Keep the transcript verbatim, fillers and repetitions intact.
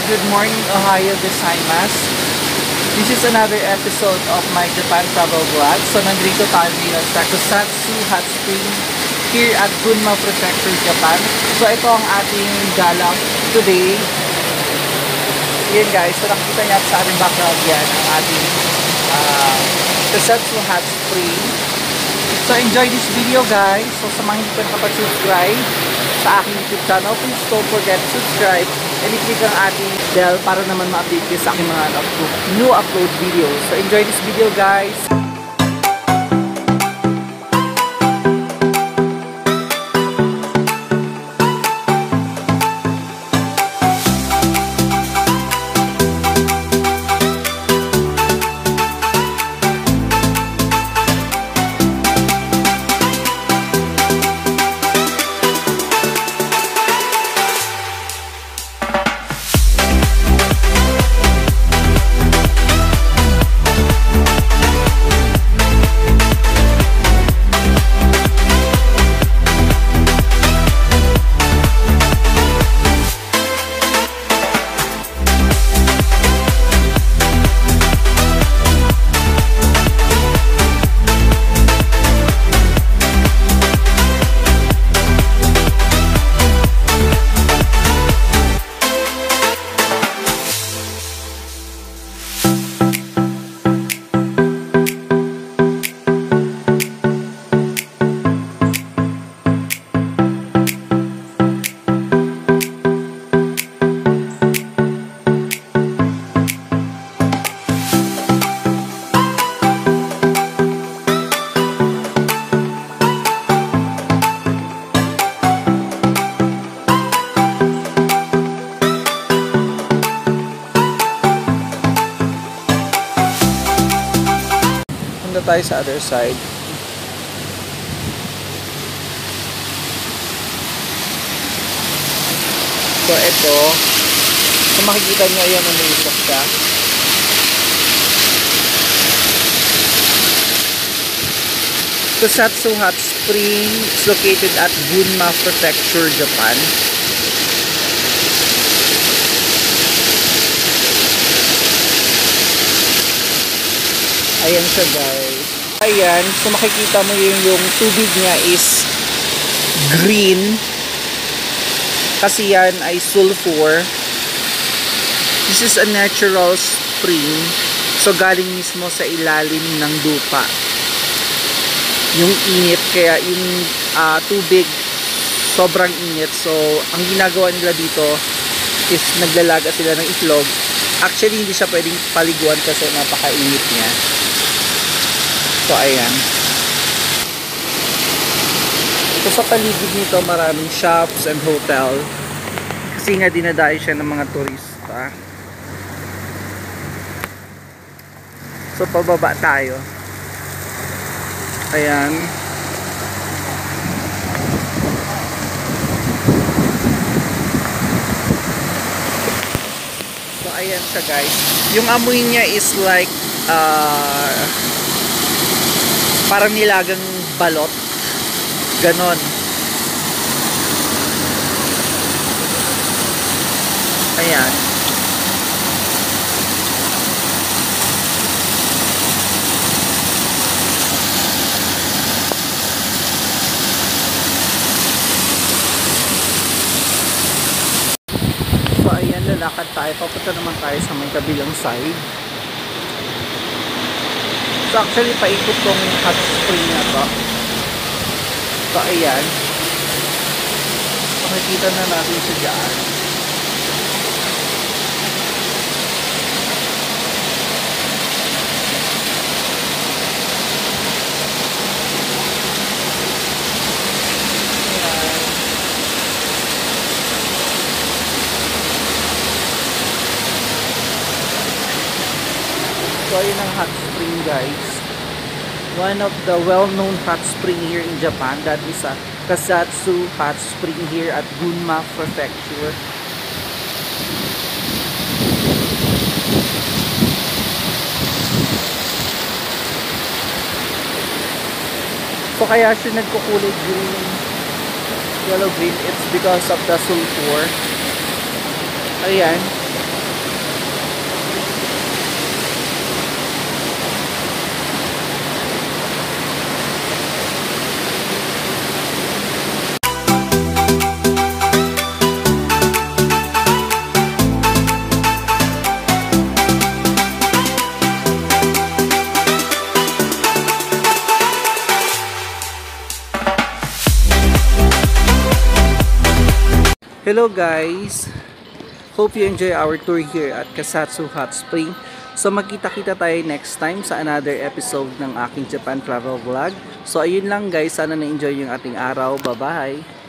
good morning Ohio gozaimasu. This is another episode of my Japan travel vlog. So nandito tayo ngayon sa Kusatsu Hot Spring here at Gunma Prefecture, Japan. So ito ang ating gala today. Yan guys, so nakikita niya sa ating background yan ang ating uh, Kusatsu Hot Spring. So enjoy this video guys. So sa mga hindi pa nakapag-subscribe sa aking YouTube channel, please don't forget to subscribe and i-click ang ating bell para naman ma-update kayo sa aking mga new upload videos. So enjoy this video guys. Punta tayo sa other side. So ito, kung makikita nyo, ayan, umiisok siya. Kusatsu Hot Spring is located at Gunma Prefecture, Japan. Ayan siya guys. Ayan, so makikita mo yung, yung tubig niya is green. Kasi yan ay sulfur. This is a natural spring. So galing mismo sa ilalim ng lupa. Yung init, kaya yung uh, tubig sobrang init. So ang ginagawa nila dito is naglalaga sila ng itlog. Actually hindi siya pwedeng paliguan kasi napakainit niya. So ayan. So sa paligid nito maraming shops and hotel. Kasi nga dinadayo siya ng mga turista. So pababa tayo. Ayan. So ayan siya guys. Yung amoy niya is like uh, parang nilagang balot. Ganon. Ayan. So ayan, lalakad tayo. Papunta naman tayo sa may kabilang side. So actually paikot tong hot spring na to. So ayan, makikita na natin siya dyan. Ayan. So ayun ang hot spring guys. One of the well-known hot spring here in Japan, that is a Kusatsu Hot Spring here at Gunma Prefecture. So kaya siya nagkukulay green, yellow green, it's because of the sulfur. Ayan. Hello guys! Hope you enjoy our tour here at Kusatsu Hot Spring. So magkita-kita tayo next time sa another episode ng aking Japan travel vlog. So ayun lang guys, sana na-enjoy yung ating araw. Bye-bye!